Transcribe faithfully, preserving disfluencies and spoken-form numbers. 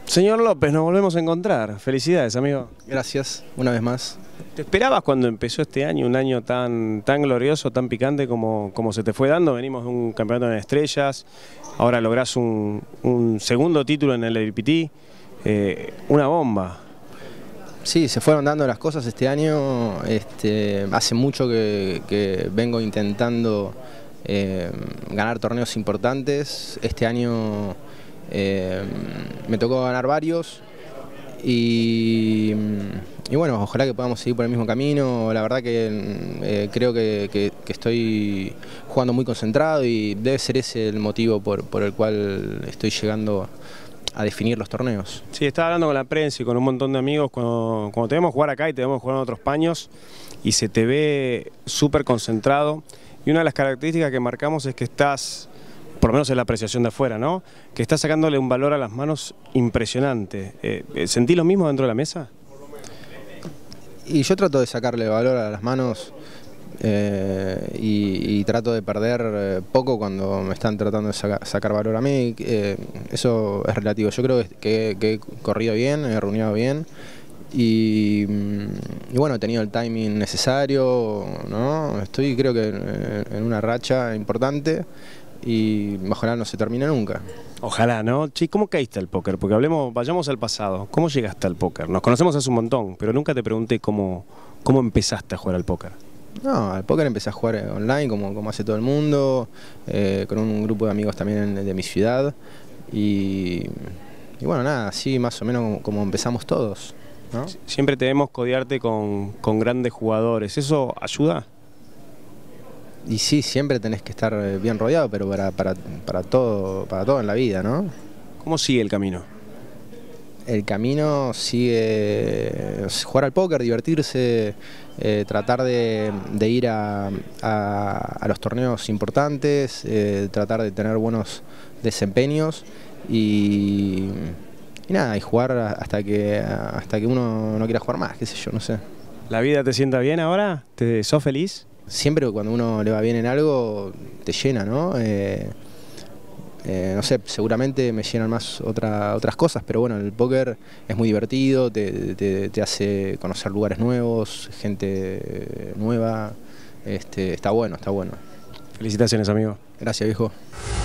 Señor López, nos volvemos a encontrar. Felicidades, amigo. Gracias, una vez más. ¿Te esperabas cuando empezó este año, un año tan, tan glorioso, tan picante como, como se te fue dando? Venimos de un campeonato en estrellas, ahora lográs un, un segundo título en el L P T, eh, una bomba. Sí, se fueron dando las cosas este año. Este, hace mucho que, que vengo intentando eh, ganar torneos importantes. Este año eh, me tocó ganar varios y, y bueno, ojalá que podamos seguir por el mismo camino. La verdad que eh, creo que, que, que estoy jugando muy concentrado y debe ser ese el motivo por, por el cual estoy llegando a definir los torneos. Sí, estaba hablando con la prensa y con un montón de amigos cuando, cuando te vemos jugar acá y te vemos jugar en otros paños y se te ve súper concentrado, y una de las características que marcamos es que estás, por lo menos en la apreciación de afuera, ¿no?, que estás sacándole un valor a las manos impresionante. Eh, ¿Sentís lo mismo dentro de la mesa? Y yo trato de sacarle valor a las manos eh, y, y trato de perder eh, poco cuando me están tratando de saca, sacar valor a mí. Eh, eso es relativo. Yo creo que, que he corrido bien, he runeado bien y, y bueno, he tenido el timing necesario, ¿no? Estoy creo que en, en una racha importante y ojalá no se termine nunca. Ojalá, ¿no? Che, ¿cómo caíste al póker? Porque hablemos, vayamos al pasado. ¿Cómo llegaste al póker? Nos conocemos hace un montón, pero nunca te pregunté cómo, cómo empezaste a jugar al póker. No, al póker empecé a jugar online como, como hace todo el mundo, eh, con un grupo de amigos también de mi ciudad y, y bueno, nada, así más o menos como, como empezamos todos, ¿no? Siempre te vemos codearte con, con grandes jugadores, ¿eso ayuda? Y sí, siempre tenés que estar bien rodeado, pero para, para, para, todo, para todo en la vida, ¿no? ¿Cómo sigue el camino? El camino sigue jugar al póker, divertirse, eh, tratar de, de ir a, a, a los torneos importantes, eh, tratar de tener buenos desempeños y, y nada, y jugar hasta que, hasta que uno no quiera jugar más, qué sé yo, no sé. ¿La vida te sienta bien ahora? ¿Te, ¿Sos feliz? Siempre cuando uno le va bien en algo te llena, ¿no? Eh, Eh, no sé, seguramente me llenan más otra, otras cosas, pero bueno, el póker es muy divertido, te, te, te hace conocer lugares nuevos, gente nueva, este, está bueno, está bueno. Felicitaciones, amigo. Gracias, viejo.